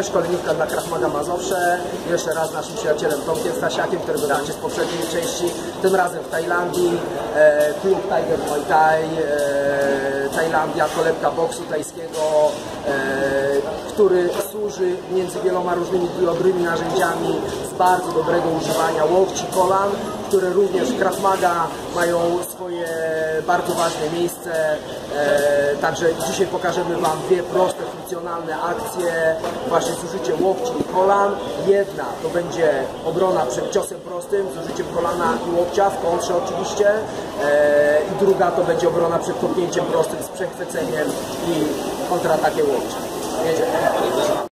szkoleniówka dla Krav Maga MAZOWSZE. Jeszcze raz naszym przyjacielem Tomkiem Stasiakiem, którego znacie z poprzedniej części. Tym razem w Tajlandii. Klub Tiger Muay Thai, Tajlandia, kolebka boksu tajskiego, który służy między wieloma różnymi dobrymi narzędziami z bardzo dobrego używania łokci, kolan, które również w Krav Maga mają swoje bardzo ważne miejsce. Także dzisiaj pokażemy Wam dwie proste, funkcjonalne akcje właśnie z użyciem łokci i kolan. Jedna to będzie obrona przed ciosem prostym z użyciem kolana i łokcia, w kontrze oczywiście. I druga to będzie obrona przed kopnięciem prostym z przechwyceniem i kontratakiem łokcia. Jedziemy.